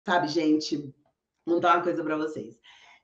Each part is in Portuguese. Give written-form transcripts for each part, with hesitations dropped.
Sabe, gente, vou contar uma coisa para vocês.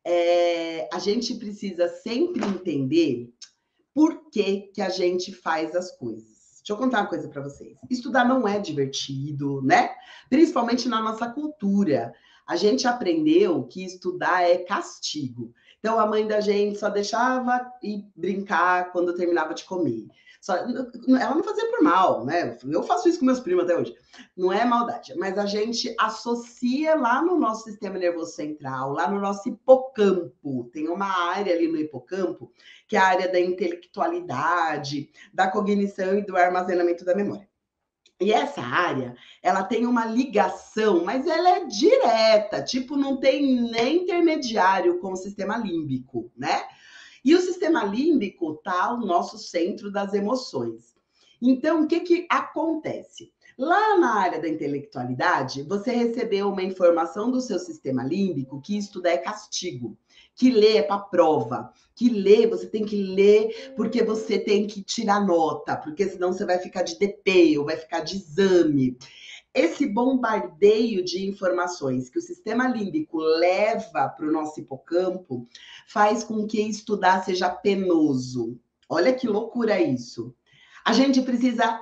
A gente precisa sempre entender por que que a gente faz as coisas. Deixa eu contar uma coisa para vocês. Estudar não é divertido, né? Principalmente na nossa cultura. A gente aprendeu que estudar é castigo. Então a mãe da gente só deixava ir brincar quando terminava de comer. Ela não fazia por mal, né? Eu faço isso com meus primos até hoje. Não é maldade, mas a gente associa lá no nosso sistema nervoso central, lá no nosso hipocampo. Tem uma área ali no hipocampo que é a área da intelectualidade, da cognição e do armazenamento da memória. E essa área, ela tem uma ligação, mas ela é direta, tipo, não tem nem intermediário com o sistema límbico, né? E o sistema límbico tá o nosso centro das emoções. Então, o que que acontece? Lá na área da intelectualidade, você recebeu uma informação do seu sistema límbico que estudar é castigo, que ler é para prova, que ler você tem que ler porque você tem que tirar nota, porque senão você vai ficar de DP ou vai ficar de exame. Esse bombardeio de informações que o sistema límbico leva para o nosso hipocampo faz com que estudar seja penoso. Olha que loucura isso. A gente precisa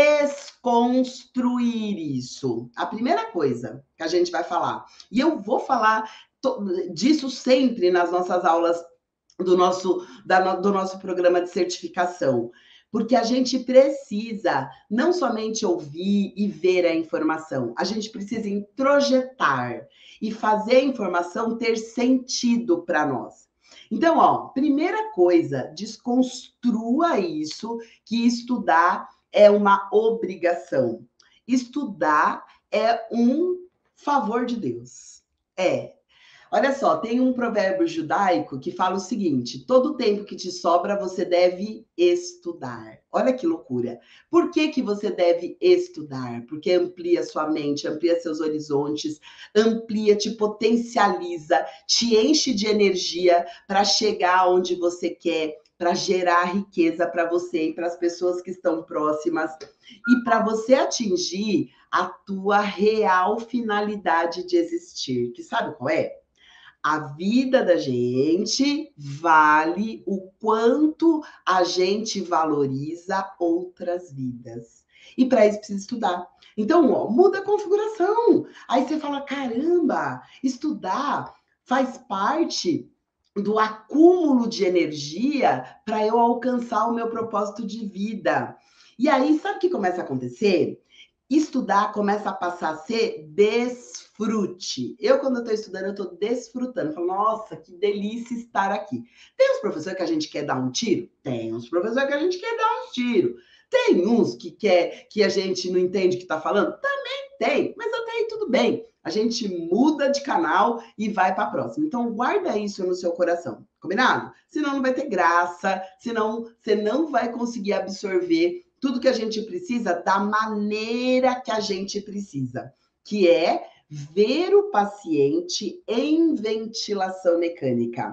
desconstruir isso. A primeira coisa que a gente vai falar, e eu vou falar disso sempre nas nossas aulas do nosso programa de certificação, porque a gente precisa não somente ouvir e ver a informação, a gente precisa introjetar e fazer a informação ter sentido para nós. Então, ó, primeira coisa, desconstrua isso, que estudar é uma obrigação. Estudar é um favor de Deus. É, olha só, tem um provérbio judaico que fala o seguinte: todo tempo que te sobra, você deve estudar. Olha que loucura. Por que que você deve estudar? Porque amplia sua mente, amplia seus horizontes, amplia, te potencializa, te enche de energia para chegar onde você quer, para gerar riqueza para você e para as pessoas que estão próximas e para você atingir a tua real finalidade de existir. Que sabe qual é? A vida da gente vale o quanto a gente valoriza outras vidas. E para isso precisa estudar. Então, ó, muda a configuração. Aí você fala: caramba, estudar faz parte do acúmulo de energia para eu alcançar o meu propósito de vida. E aí, sabe o que começa a acontecer? Estudar começa a passar a ser desfrute. Eu, quando eu estou estudando, eu estou desfrutando. Falo, nossa, que delícia estar aqui. Tem uns professores que a gente quer dar um tiro? Tem uns professores que a gente quer dar um tiro. Tem uns que quer que a gente não entende o que está falando? Também tem, mas até aí tudo bem. A gente muda de canal e vai para a próxima. Então, guarda isso no seu coração, combinado? Senão não vai ter graça, senão você não vai conseguir absorver tudo que a gente precisa da maneira que a gente precisa, que é ver o paciente em ventilação mecânica,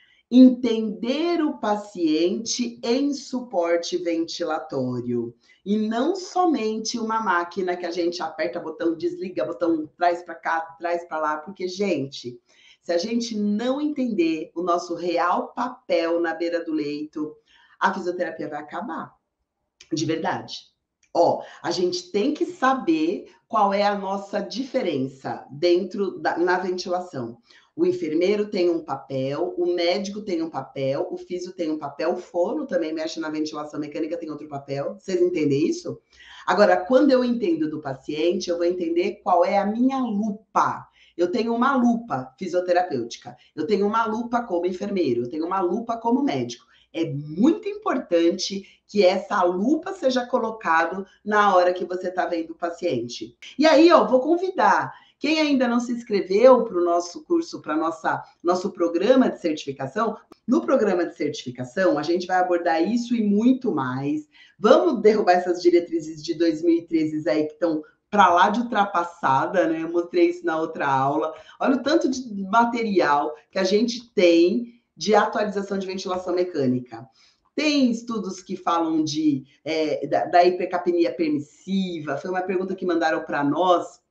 entender o paciente em suporte ventilatório e não somente uma máquina que a gente aperta botão, desliga botão, traz para cá, traz para lá, porque gente, se a gente não entender o nosso real papel na beira do leito, a fisioterapia vai acabar. De verdade. Ó, a gente tem que saber qual é a nossa diferença na ventilação. O enfermeiro tem um papel, o médico tem um papel, o físio tem um papel, o fono também mexe na ventilação mecânica, tem outro papel. Vocês entendem isso? Agora, quando eu entendo do paciente, eu vou entender qual é a minha lupa. Eu tenho uma lupa fisioterapêutica, eu tenho uma lupa como enfermeiro, eu tenho uma lupa como médico. É muito importante que essa lupa seja colocado na hora que você está vendo o paciente. E aí, ó, vou convidar quem ainda não se inscreveu para o nosso curso, para nosso programa de certificação. No programa de certificação, a gente vai abordar isso e muito mais. Vamos derrubar essas diretrizes de 2013 aí que estão para lá de ultrapassada, né? Eu mostrei isso na outra aula. Olha o tanto de material que a gente tem de atualização de ventilação mecânica. Tem estudos que falam da hipercapnia permissiva, foi uma pergunta que mandaram para nós,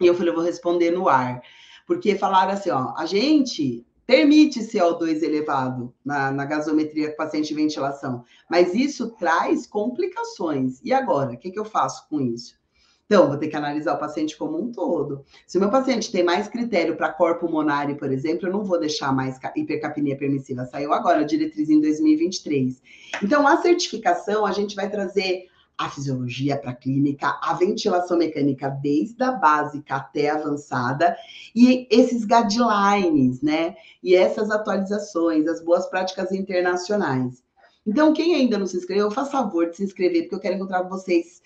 E eu falei, eu vou responder no ar. Porque falaram assim, ó, a gente permite CO2 elevado na gasometria com paciente de ventilação, mas isso traz complicações. E agora, o que eu faço com isso? Então, vou ter que analisar o paciente como um todo. Se o meu paciente tem mais critério para corpo pulmonar, por exemplo, eu não vou deixar mais hipercapnia permissiva. Saiu agora a diretriz em 2023. Então, a certificação, a gente vai trazer a fisiologia para a clínica, a ventilação mecânica desde a básica até a avançada, e esses guidelines, né? E essas atualizações, as boas práticas internacionais. Então, quem ainda não se inscreveu, faça favor de se inscrever, porque eu quero encontrar vocês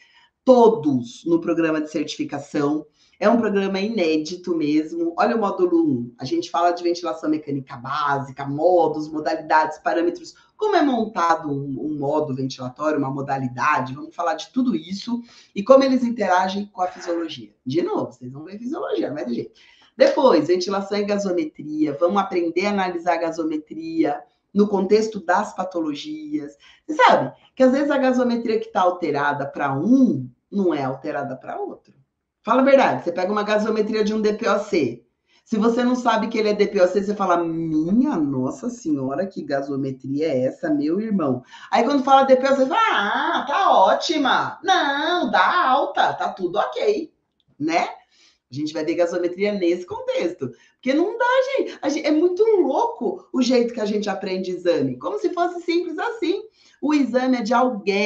todos no programa de certificação. É um programa inédito mesmo. Olha o módulo 1. A gente fala de ventilação mecânica básica, modos, modalidades, parâmetros, como é montado um modo ventilatório, uma modalidade. Vamos falar de tudo isso e como eles interagem com a fisiologia. De novo, vocês vão ver fisiologia, não vai ter jeito. Depois, ventilação e gasometria. Vamos aprender a analisar a gasometria no contexto das patologias. Você sabe que às vezes a gasometria que está alterada para um não é alterada para outro. Fala a verdade, você pega uma gasometria de um DPOC. Se você não sabe que ele é DPOC, você fala, minha nossa senhora, que gasometria é essa, meu irmão? Aí quando fala DPOC, você fala, ah, tá ótima. Não, dá alta, tá tudo ok, né? A gente vai ver gasometria nesse contexto. Porque não dá, gente. É muito louco o jeito que a gente aprende exame. Como se fosse simples assim. O exame é de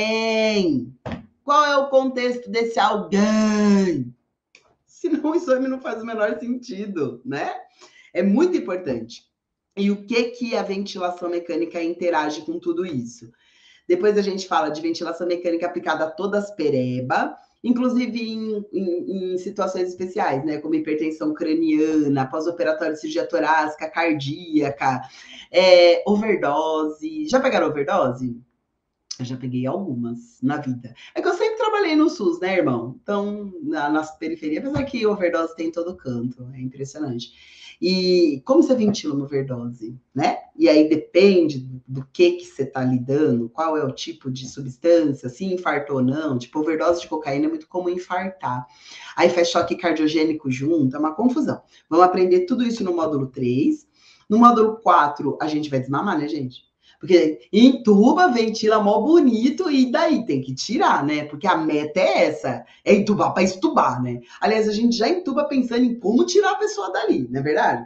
alguém. Qual é o contexto desse alguém? Senão o exame não faz o menor sentido, né? É muito importante. E o que a ventilação mecânica interage com tudo isso? Depois a gente fala de ventilação mecânica aplicada a todas as pereba, inclusive em situações especiais, né? Como hipertensão craniana, pós-operatório de cirurgia torácica, cardíaca, overdose. Já pegaram overdose? Eu já peguei algumas na vida. É que eu sempre trabalhei no SUS, né, irmão? Então, nas periferias, apesar que overdose tem em todo canto, é impressionante. E como você ventila uma overdose, né? E aí depende do que você está lidando, qual é o tipo de substância, se infartou ou não. Tipo, overdose de cocaína é muito comum infartar. Aí faz choque cardiogênico junto, é uma confusão. Vamos aprender tudo isso no módulo 3. No módulo 4, a gente vai desmamar, né, gente? Porque entuba, ventila mó bonito e daí tem que tirar, né? Porque a meta é essa, é entubar para estubar, né? Aliás, a gente já entuba pensando em como tirar a pessoa dali, não é verdade?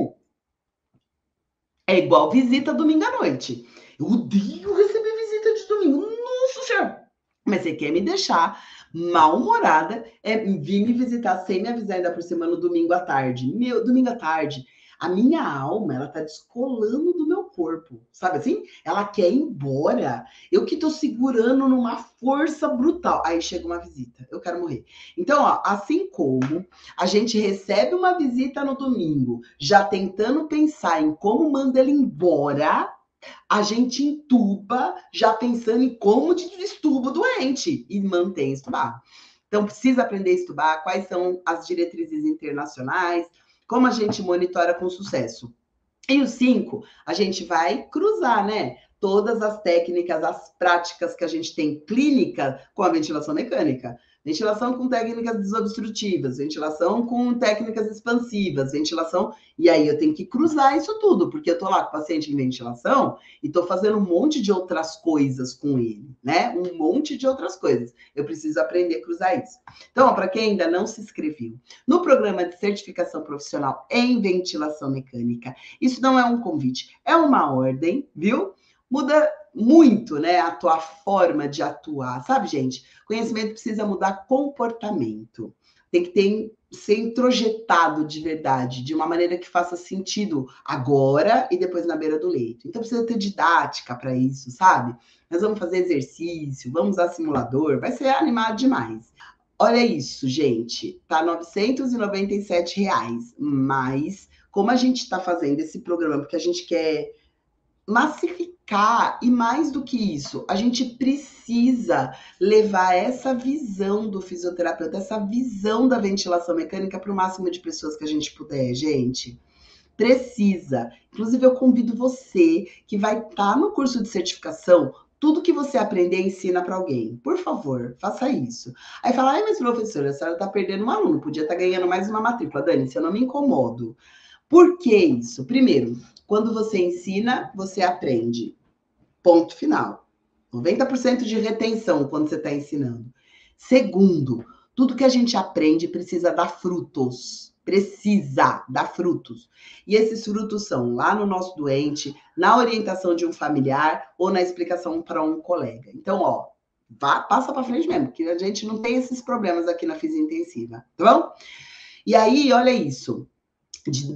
É igual visita domingo à noite. Eu odeio receber visita de domingo. Nossa Senhora! Mas você quer me deixar mal-humorada, vir me visitar sem me avisar ainda por cima no domingo à tarde. Meu, domingo à tarde, a minha alma, ela tá descolando do meu corpo, sabe assim? Ela quer ir embora. Eu que tô segurando numa força brutal. Aí chega uma visita, eu quero morrer. Então, ó, assim como a gente recebe uma visita no domingo, já tentando pensar em como manda ele embora, a gente entuba já pensando em como destuba o doente e mantém estubado. Então, precisa aprender a estubar, quais são as diretrizes internacionais, como a gente monitora com sucesso. E o 5, a gente vai cruzar, né? Todas as técnicas, as práticas que a gente tem clínica com a ventilação mecânica. Ventilação com técnicas desobstrutivas, ventilação com técnicas expansivas, ventilação. E aí eu tenho que cruzar isso tudo, porque eu tô lá com o paciente em ventilação e tô fazendo um monte de outras coisas com ele, né? Um monte de outras coisas. Eu preciso aprender a cruzar isso. Então, para quem ainda não se inscreveu no programa de certificação profissional em ventilação mecânica, isso não é um convite, é uma ordem, viu? Muda muito, né, a tua forma de atuar, sabe, gente? Conhecimento precisa mudar comportamento. Tem que ser introjetado de verdade, de uma maneira que faça sentido agora e depois na beira do leito. Então precisa ter didática para isso, sabe? Nós vamos fazer exercício, vamos usar simulador, vai ser animado demais. Olha isso, gente, tá R$ 997, mas como a gente está fazendo esse programa porque a gente quer massificar e mais do que isso, a gente precisa levar essa visão do fisioterapeuta, essa visão da ventilação mecânica para o máximo de pessoas que a gente puder, gente. Precisa. Inclusive, eu convido você que vai estar no curso de certificação tudo que você aprender, ensina para alguém. Por favor, faça isso. Aí fala, ai, mas professora, a senhora está perdendo um aluno, podia estar ganhando mais uma matrícula. Dani, se eu não me incomodo. Por que isso? Primeiro, quando você ensina, você aprende. Ponto final. 90% de retenção quando você está ensinando. Segundo, tudo que a gente aprende precisa dar frutos. Precisa dar frutos. E esses frutos são lá no nosso doente, na orientação de um familiar ou na explicação para um colega. Então, ó, passa para frente mesmo, que a gente não tem esses problemas aqui na Física Intensiva, tá bom? E aí, olha isso. De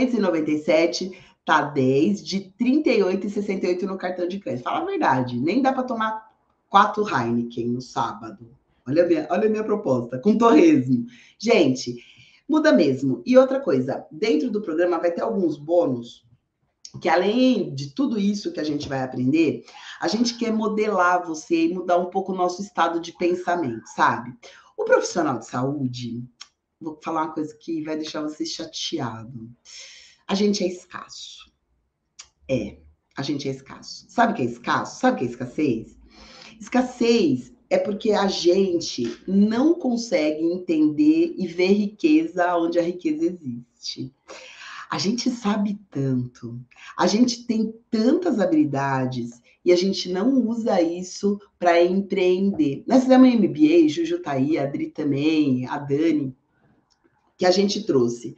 997 tá 10, de 38,68 no cartão de crédito. Fala a verdade, nem dá para tomar 4 Heineken no sábado. Olha a minha proposta, com torresmo. Gente, muda mesmo. E outra coisa, dentro do programa vai ter alguns bônus que além de tudo isso que a gente vai aprender, a gente quer modelar você e mudar um pouco o nosso estado de pensamento, sabe? O profissional de saúde, vou falar uma coisa que vai deixar você chateado. A gente é escasso. A gente é escasso. Sabe o que é escasso? Sabe o que é escassez? Escassez é porque a gente não consegue entender e ver riqueza onde a riqueza existe. A gente sabe tanto, a gente tem tantas habilidades e a gente não usa isso para empreender. Nós fizemos MBA, Juju tá aí, a Adri também, a Dani, que a gente trouxe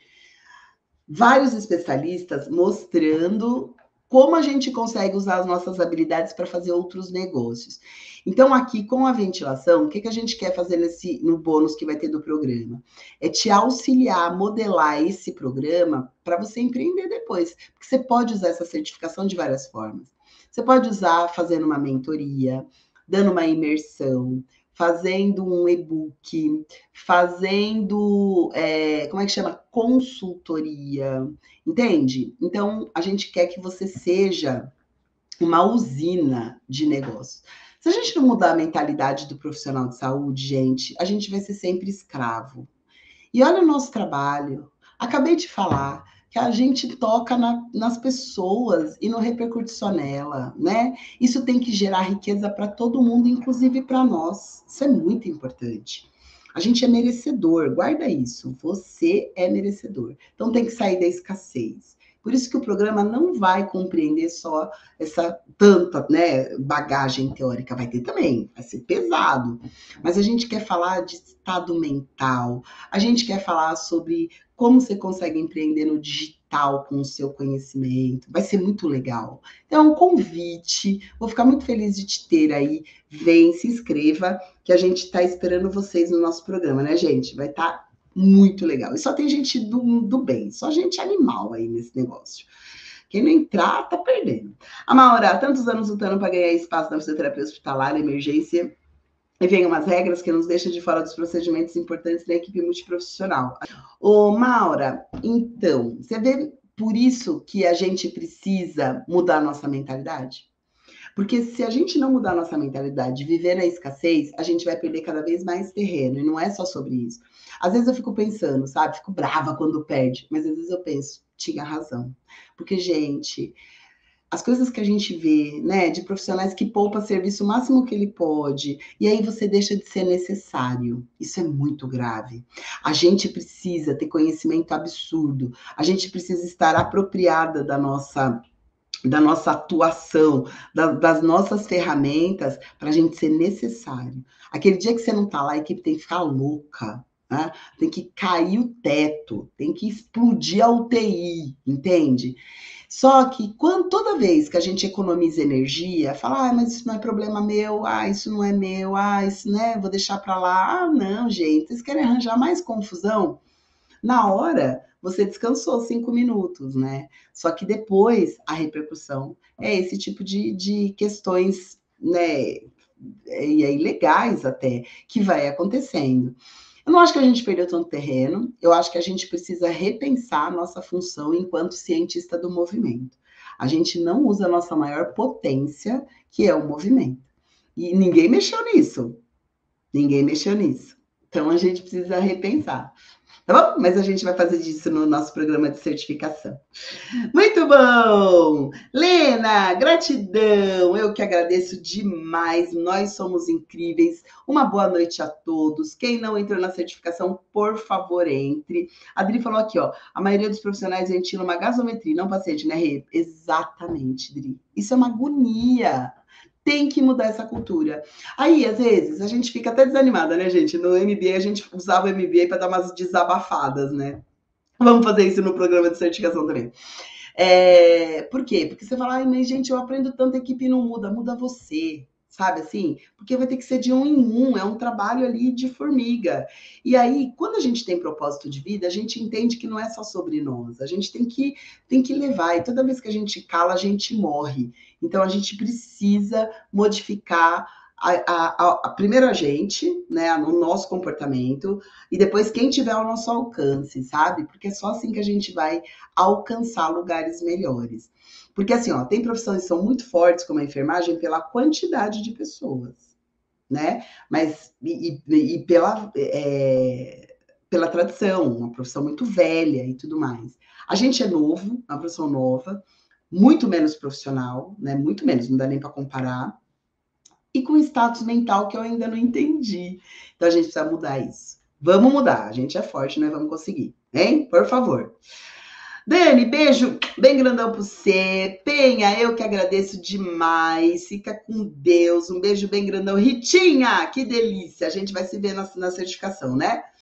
vários especialistas mostrando como a gente consegue usar as nossas habilidades para fazer outros negócios. Então, aqui com a ventilação, o que a gente quer fazer no bônus que vai ter do programa? É te auxiliar a modelar esse programa para você empreender depois. Porque você pode usar essa certificação de várias formas. Você pode usar fazendo uma mentoria, dando uma imersão, fazendo um e-book, fazendo, como é que chama? Consultoria, entende? Então, a gente quer que você seja uma usina de negócio. Se a gente não mudar a mentalidade do profissional de saúde, gente, a gente vai ser sempre escravo. E olha o nosso trabalho. Acabei de falar que a gente toca nas pessoas e não repercute só nela, né? Isso tem que gerar riqueza para todo mundo, inclusive para nós. Isso é muito importante. A gente é merecedor, guarda isso. Você é merecedor. Então tem que sair da escassez. Por isso que o programa não vai compreender só essa tanta, né, bagagem teórica. Vai ter também, vai ser pesado. Mas a gente quer falar de estado mental, a gente quer falar sobre como você consegue empreender no digital com o seu conhecimento. Vai ser muito legal. Então, é um convite. Vou ficar muito feliz de te ter aí. Vem, se inscreva, que a gente está esperando vocês no nosso programa, né, gente? Vai estar muito legal. E só tem gente do bem, só gente animal aí nesse negócio. Quem não entrar, tá perdendo. A Maura, há tantos anos lutando para ganhar espaço na fisioterapia hospitalar, na emergência, e vem umas regras que nos deixam de fora dos procedimentos importantes da equipe multiprofissional. Ô, Maura, então, você vê por isso que a gente precisa mudar a nossa mentalidade? Porque se a gente não mudar a nossa mentalidade, viver na escassez, a gente vai perder cada vez mais terreno. E não é só sobre isso. Às vezes eu fico pensando, sabe? Fico brava quando perde. Mas às vezes eu penso, tinha razão. Porque, gente, as coisas que a gente vê, né, de profissionais que poupam serviço o máximo que ele pode, e aí você deixa de ser necessário. Isso é muito grave. A gente precisa ter conhecimento absurdo. A gente precisa estar apropriada da nossa atuação, das nossas ferramentas, para a gente ser necessário. Aquele dia que você não está lá, a equipe tem que ficar louca, né? Tem que cair o teto, tem que explodir a UTI, entende? Só que toda vez que a gente economiza energia, fala, mas isso não é problema meu, isso não é meu, isso, né, vou deixar para lá. Não, gente, vocês querem arranjar mais confusão? Na hora, você descansou 5 minutos, né? Só que depois, a repercussão é esse tipo de questões, né, e aí legais até, que vai acontecendo. Eu não acho que a gente perdeu tanto terreno, eu acho que a gente precisa repensar a nossa função enquanto cientista do movimento. A gente não usa a nossa maior potência, que é o movimento. E ninguém mexeu nisso. Ninguém mexeu nisso. Então a gente precisa repensar. tá bom? Mas a gente vai fazer disso no nosso programa de certificação. Muito bom! Lena, gratidão! Eu que agradeço demais. Nós somos incríveis. Uma boa noite a todos. Quem não entrou na certificação, por favor, entre. A Adri falou aqui, ó. A maioria dos profissionais ventilam uma gasometria, não paciente, né, Rê? Exatamente, Adri. Isso é uma agonia. Tem que mudar essa cultura. Aí, às vezes, a gente fica até desanimada, né, gente? No MBA, a gente usava o MBA para dar umas desabafadas, né? Vamos fazer isso no programa de certificação também. Por quê? Porque você fala, ai, mas gente, eu aprendo tanto, a equipe não muda, muda você, sabe assim? Porque vai ter que ser de um em um, é um trabalho ali de formiga. E aí, quando a gente tem propósito de vida, a gente entende que não é só sobre nós, a gente tem que levar, e toda vez que a gente cala, a gente morre. Então, a gente precisa modificar primeiro a gente, né, o nosso comportamento, e depois quem tiver ao nosso alcance, sabe? Porque é só assim que a gente vai alcançar lugares melhores. Porque assim, ó, tem profissões que são muito fortes, como a enfermagem, pela quantidade de pessoas, né? Mas e pela tradição, uma profissão muito velha e tudo mais. A gente é novo, uma profissão nova, muito menos profissional, né? Muito menos, não dá nem para comparar. E com status mental que eu ainda não entendi. Então a gente precisa mudar isso. Vamos mudar, a gente é forte, né? Vamos conseguir, hein? Por favor. Dani, beijo bem grandão pra você. Penha, eu que agradeço demais. Fica com Deus. Um beijo bem grandão. Ritinha, que delícia. A gente vai se ver na certificação, né?